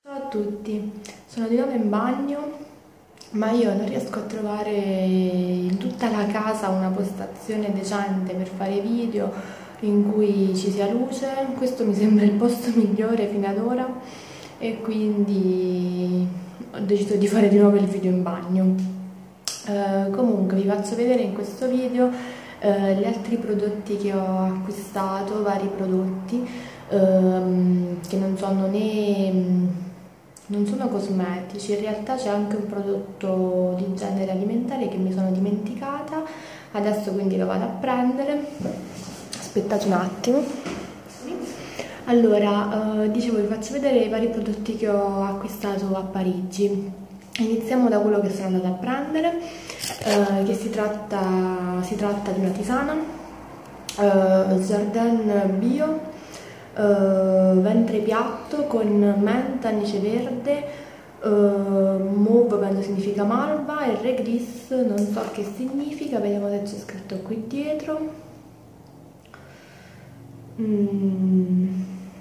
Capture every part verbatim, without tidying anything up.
Ciao a tutti, sono di nuovo in bagno, ma io non riesco a trovare in tutta la casa una postazione decente per fare video in cui ci sia luce. Questo mi sembra il posto migliore fino ad ora e quindi ho deciso di fare di nuovo il video in bagno. Eh, comunque vi faccio vedere in questo video eh, gli altri prodotti che ho acquistato, vari prodotti ehm, che non sono né... non sono cosmetici, in realtà c'è anche un prodotto di genere alimentare che mi sono dimenticata, adesso quindi lo vado a prendere. Aspettate un attimo. Allora, eh, dicevo, vi faccio vedere i vari prodotti che ho acquistato a Parigi. Iniziamo da quello che sono andata a prendere, eh, che si tratta, si tratta di una tisana, eh, Jardin Bio, Uh, ventre piatto con menta, anice verde, uh, mauve penso significa malva e reglis non so che significa, vediamo se c'è scritto qui dietro. Mm.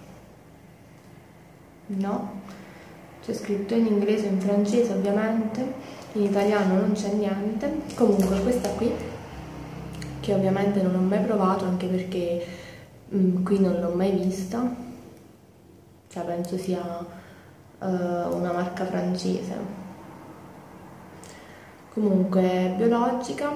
No, c'è scritto in inglese e in francese ovviamente, in italiano non c'è niente. Comunque questa qui, che ovviamente non ho mai provato anche perché Mm, qui non l'ho mai vista, cioè penso sia uh, una marca francese. Comunque è biologica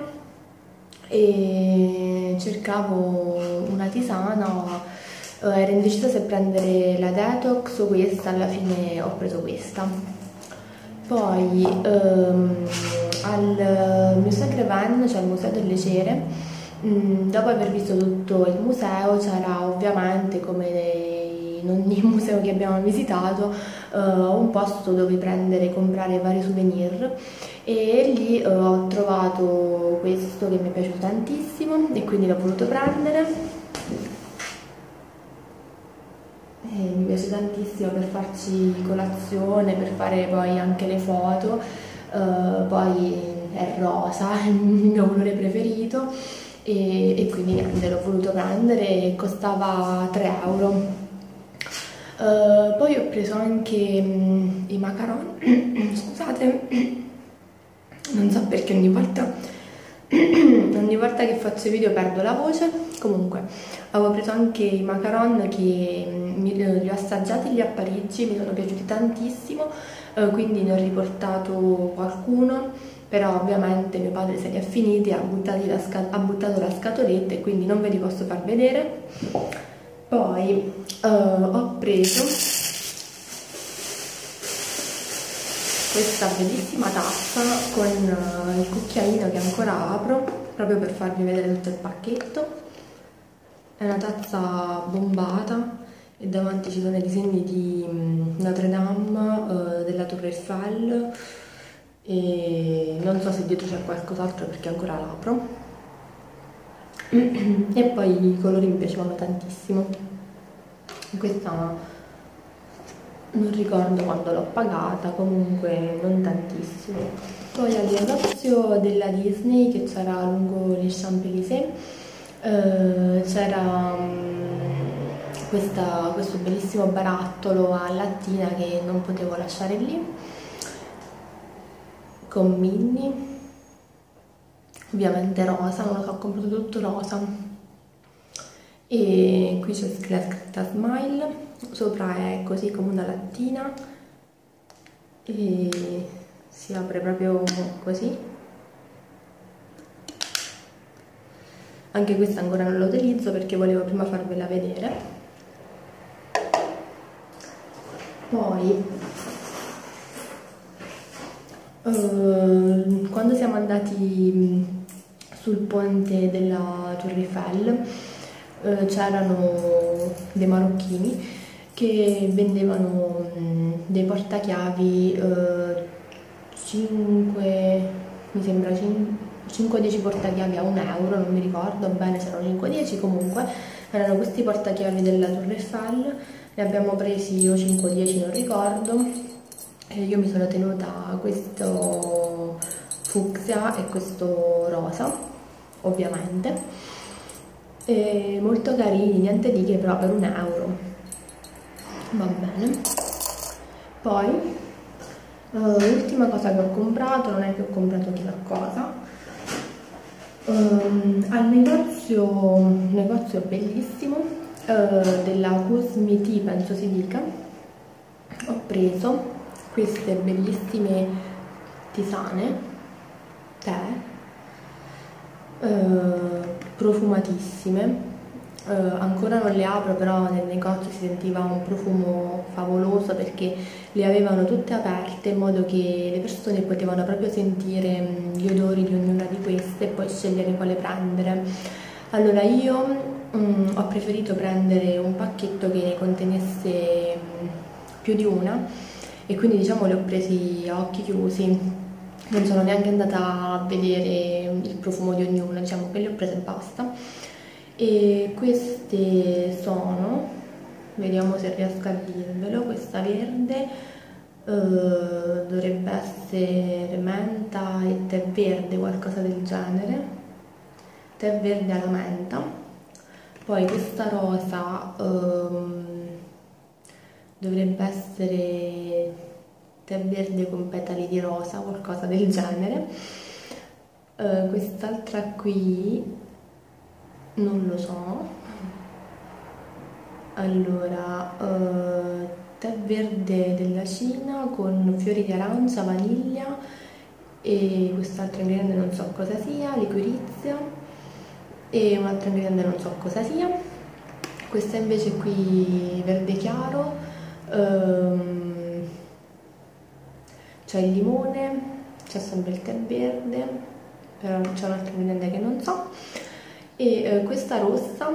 e cercavo una tisana, uh, ero indecisa se prendere la detox o questa, alla fine ho preso questa. Poi um, al Musée Greven, cioè al Museo delle Cere, dopo aver visto tutto il museo, c'era ovviamente, come in ogni museo che abbiamo visitato, uh, un posto dove prendere e comprare vari souvenir, e lì uh, ho trovato questo che mi è piaciuto tantissimo e quindi l'ho voluto prendere. E mi piace tantissimo per farci colazione, per fare poi anche le foto. Uh, poi è rosa, è il mio colore preferito. E, e quindi niente, l'ho voluto prendere e costava tre euro. Uh, poi ho preso anche um, i macaron. Scusate, non so perché ogni volta ogni volta che faccio video perdo la voce. Comunque avevo preso anche i macaron che mi, li ho assaggiati lì a Parigi, mi sono piaciuti tantissimo, uh, quindi ne ho riportato qualcuno. Però ovviamente mio padre se li ha finiti, ha, la ha buttato la scatoletta e quindi non ve li posso far vedere. Poi uh, ho preso questa bellissima tazza con uh, il cucchiaino che ancora apro, proprio per farvi vedere tutto il pacchetto. È una tazza bombata e davanti ci sono i disegni di um, Notre Dame, uh, della Torre Eiffel. E non so se dietro c'è qualcos'altro perché ancora l'apro. E poi i colori mi piacevano tantissimo. Questa non ricordo quando l'ho pagata, comunque non tantissimo. Poi al negozio della Disney che c'era lungo les Champs-Élysées eh, c'era um, questo bellissimo barattolo a lattina che non potevo lasciare lì, con Minnie, ovviamente rosa, non lo so, ho comprato tutto rosa. E qui c'è la scritta Smile, sopra è così come una lattina e si apre proprio così. Anche questa ancora non la utilizzo perché volevo prima farvela vedere. Poi Uh, quando siamo andati sul ponte della Torre Eiffel uh, c'erano dei marocchini che vendevano um, dei portachiavi, uh, cinque, mi sembra cinque dieci portachiavi a un euro, non mi ricordo bene se erano cinque dieci, comunque erano questi portachiavi della Torre Eiffel, ne abbiamo presi o cinque dieci, non ricordo. E io mi sono tenuta questo fucsia e questo rosa, ovviamente, e molto carini, niente di che, però per un euro va bene. Poi uh, l'ultima cosa che ho comprato, non è che ho comprato chissà cosa, um, al negozio, un negozio bellissimo uh, della Cosmeti, penso si dica, ho preso queste bellissime tisane, tè, uh, profumatissime. Uh, ancora non le apro, però nel negozio si sentiva un profumo favoloso perché le avevano tutte aperte in modo che le persone potevano proprio sentire mh, gli odori di ognuna di queste e poi scegliere quale prendere. Allora io mh, ho preferito prendere un pacchetto che ne contenesse mh, più di una e quindi diciamo le ho presi a occhi chiusi, non sono neanche andata a vedere il profumo di ognuna, diciamo che le ho prese e basta. E queste sono, vediamo se riesco a dirvelo, questa verde eh, dovrebbe essere menta e tè verde, qualcosa del genere, tè verde alla menta. Poi questa rosa ehm, dovrebbe essere tè verde con petali di rosa, qualcosa del genere. Eh, quest'altra qui non lo so. Allora, uh, tè verde della Cina con fiori di arancia, vaniglia e quest'altro ingrediente non so cosa sia, liquirizia e un altro ingrediente non so cosa sia. Questa invece qui verde chiaro, um, c'è il limone, c'è sempre il tè verde, però c'è un altro ingrediente che non so. E eh, questa rossa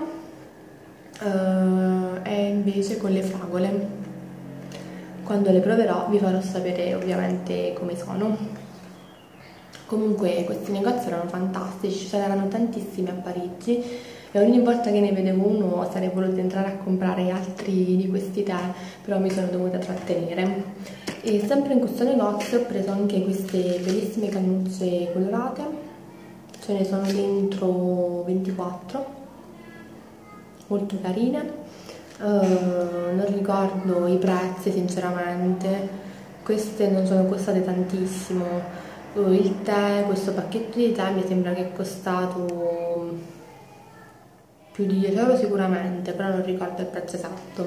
eh, è invece con le fragole. Quando le proverò vi farò sapere ovviamente come sono. Comunque questi negozi erano fantastici, ce n'erano tantissimi a Parigi e ogni volta che ne vedevo uno sarei voluta entrare a comprare altri di questi tè, però mi sono dovuta trattenere. E sempre in questo negozio ho preso anche queste bellissime cannucce colorate. Ce ne sono dentro ventiquattro, molto carine, uh, non ricordo i prezzi sinceramente, queste non sono costate tantissimo, uh, il tè, questo pacchetto di tè mi sembra che è costato più di dieci euro sicuramente, però non ricordo il prezzo esatto.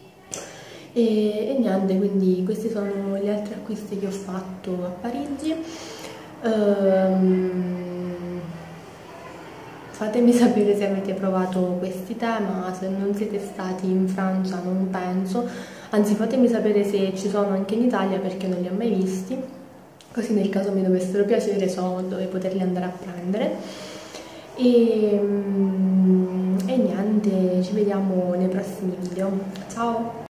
E, e niente, quindi questi sono gli altri acquisti che ho fatto a Parigi. Um, Fatemi sapere se avete provato questi tè, ma se non siete stati in Francia non penso, anzi fatemi sapere se ci sono anche in Italia perché non li ho mai visti, così nel caso mi dovessero piacere so dove poterli andare a prendere. E, e niente, ci vediamo nei prossimi video. Ciao!